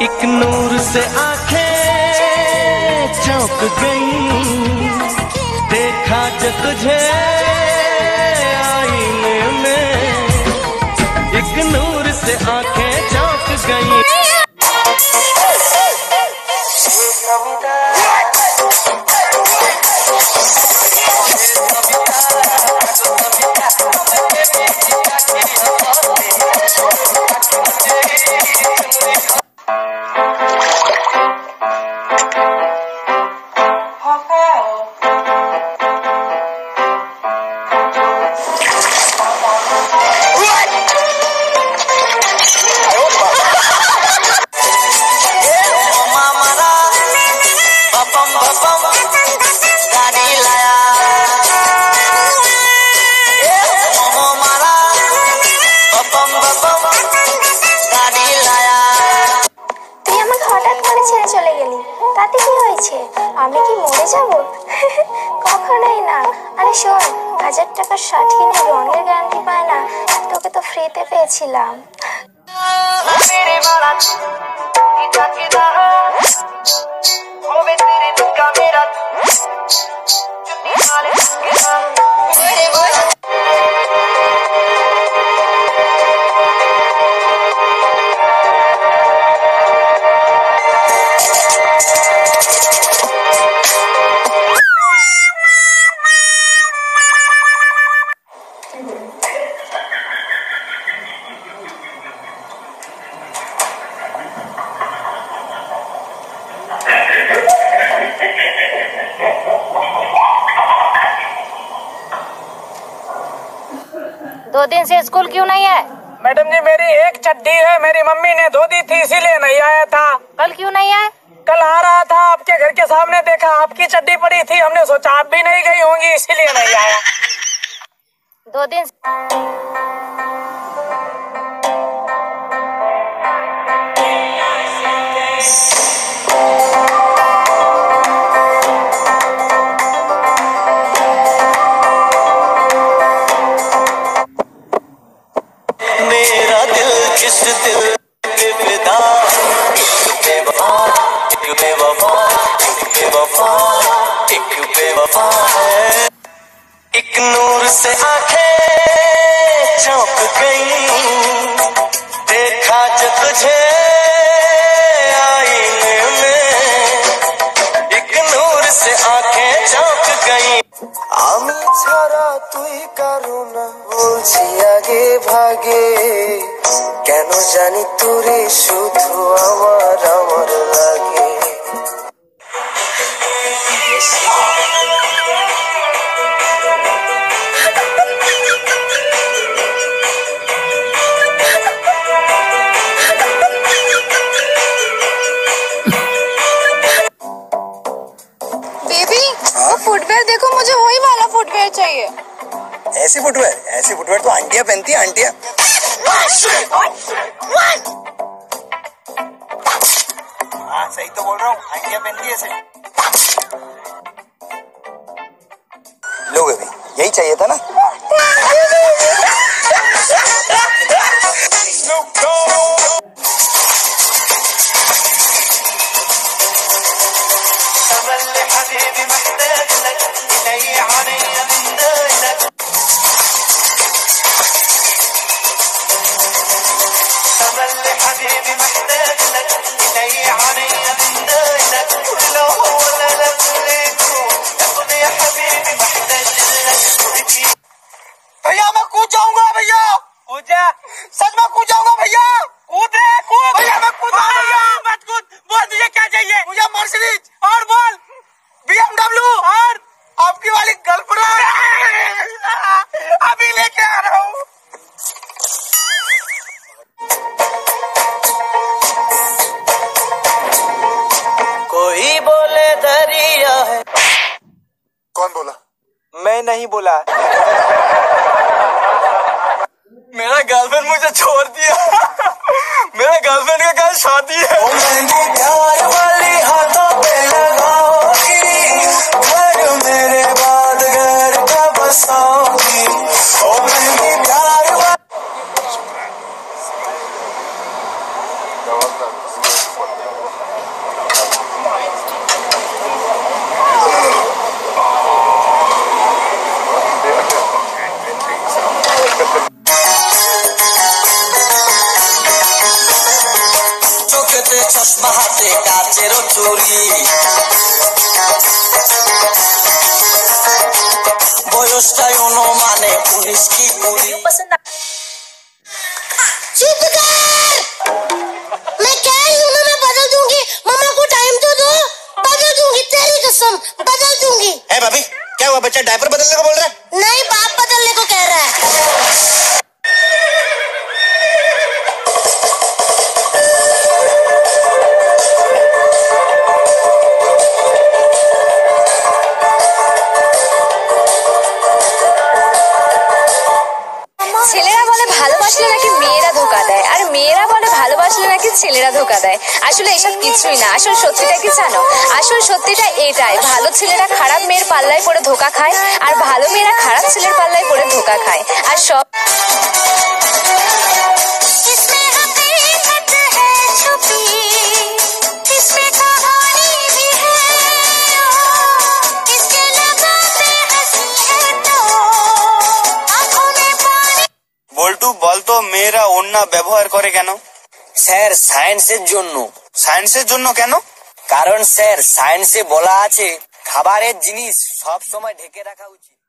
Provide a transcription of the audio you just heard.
एक नूर से आंखें चौंक गई, देखा जब तुझे आईने में, एक नूर से आंखें चौंक गई। আমি কি মরে যাব? কখনোই না। আরে শোন, 1000 টাকার শার্ট কিনে রঙের গ্যারান্টি পায় না, তোকে তো ফ্রিতে পেয়েছিলাম। दो दिन से स्कूल क्यों नहीं है? मैडम जी मेरी एक चड्डी है, मेरी मम्मी ने धो दी थी इसीलिए नहीं आया था। कल क्यों नहीं आए? कल आ रहा था, आपके घर के सामने देखा आपकी चड्डी पड़ी थी, हमने सोचा आप भी नहीं गई होंगी इसीलिए नहीं आया। 2 दिन एक नूर से आंखें चौंक गई, देखा जब तुझे आईने में, एक नूर से आंखें चौंक गई। आमी छाड़ा तुई कारो ना बोलছি आगे भागे, কেন জানি তোরে শুধু আমার আমার লাগে। फुटवेयर देखो, मुझे वही वाला फुटवेयर चाहिए। ऐसी फुटवेयर तो आंटियां पहनती है, आंटियां। हाँ सही तो बोल रहा हूँ, आंटियां पहनती है ऐसे। लो बेबी, यही चाहिए था ना? भैया मैं कूद जाऊंगा, भैया कूद जा, सच में कूद जाऊंगा भैया, कूद रे कूद भैया, मैं कूद भैया, मत कूद। बोल तुझे क्या चाहिए? मुझे मर्सिडीज और बोल BMW और आपकी वाली गर्लफ्रेंड अभी लेके आ रहा हूँ। कोई बोले दरिया है। कौन बोला? मैं नहीं बोला। मेरा गर्लफ्रेंड मुझे छोड़ दिया। मेरा गर्लफ्रेंड के घर शादी है। प्यार वाली हाथों पे लगाओगी, घर मेरे बाद घर का बसाओगी। ओ मेरी प्यार वाली চোখেতে চশমা হাতে কাচেরও চুরি বয়সটাই অনুমানে 19 কি 20 चुप कर! मैं कह रही हूँ ना, मैं बदल दूंगी। मम्मा को टाइम तो दो, बदल दूंगी, तेरी कसम बदल दूंगी। है भाभी, क्या हुआ? बच्चा डायपर बदलने को बोल रहा है? नहीं, बाप बदलने को कह रहा है। ছেলেরা বলে ভালোবাসলে নাকি মেয়েরা ধোকা দেয়, আর মেয়েরা বলে ভালোবাসলে নাকি ছেলেরা ধোকা দেয়। আসলে এসব কিছুই না। আসল সত্যিটা কি জানো? আসল সত্যিটা এটাই, ভালো ছেলেরা খারাপ মেয়ের পাল্লায় পড়ে ধোকা খায়, আর ভালো মেয়েরা খারাপ ছেলের পাল্লায় পড়ে ধোকা খায়। আর সব বল্টু বলতো মেয়েরা ওড়না ব্যবহার করে কেন? স্যার সায়েন্সের জন্য। সায়েন্সের জন্য কেন? কারণ স্যার সায়েন্সে বলা আছে খাবারের জিনিস সব সময় ঢেকে রাখা উচিত।